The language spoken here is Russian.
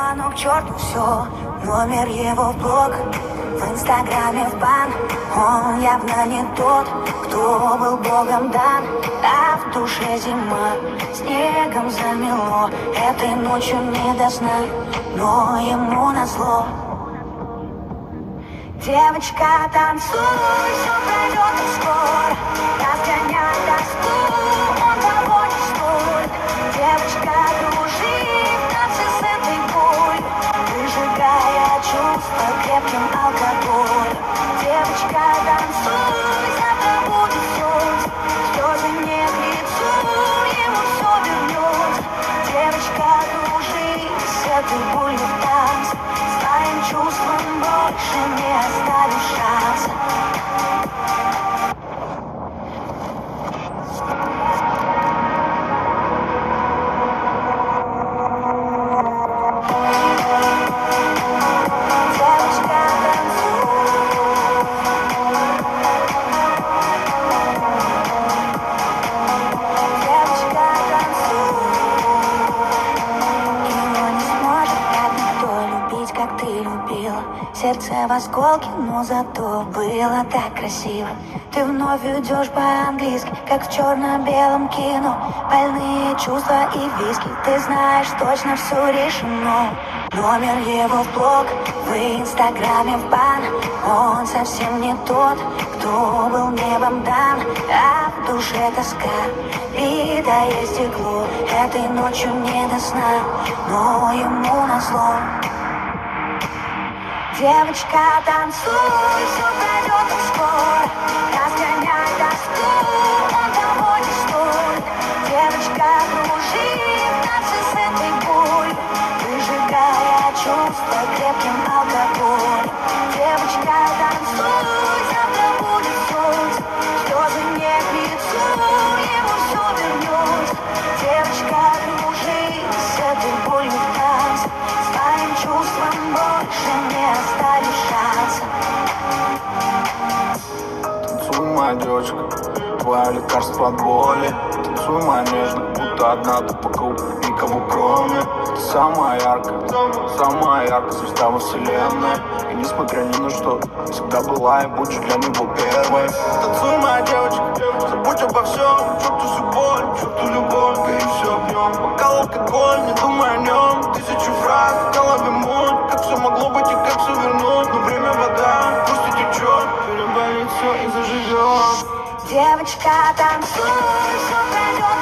ну к черту все. Номер его в блог, в инстаграме в бан. Он явно не тот, кто был богом дан. А в душе зима, снегом замело. Этой ночью не до сна, но ему назло. Девочка, танцуй, все пройдет и скоро. Разгоняй тоску, он того не стоит. Девочка, дружи в танце с этой болью, выжигая чувства крепким алкоголем. Девочка, танцуй, завтра будет солнце, слезы не к лицу, ему все вернется. Девочка, дружи с этой болью в танце, своим чувством больше не оставишь шанса. Сердце в осколке, но зато было так красиво. Ты вновь идешь по-английски, как в черно-белом кино. Больные чувства и виски, ты знаешь, точно все решено. Номер его в блог, в инстаграме в бан. Он совсем не тот, кто был небом дан. А в душе тоска, битое стекло. Этой ночью не до сна, но ему назло. Девочка, танцуй, все пройдет и скоро. Разгоняй тоску, он того не стоит. Девочка, кружи в танце с этой болью, выжигая чувства крепким алкоголем. Девочка, танцуй, завтра будет солнце, слезы не к лицу, ему все вернется. Девочка, кружи с этой болью в танце, своим чувством больше не оставишь шанса. Танцуй, моя девочка, твое лекарство от боли. Танцуй, моя нежная, будто одна, ты вокруг никого кроме. Ты самая яркая звезда во вселенной. И несмотря ни на что, всегда была и будешь для него первой. Танцуй, моя девочка, забудь обо всем. Черту всю боль, черту любовь, бери все объем. Бокал алкоголь, не думай о нем. Тысячу фраз в голове муть, как все могло быть и как все вернуть. Но время вода, пусть и течет, переболит все и заживет. Девочка, танцуй, все пройдет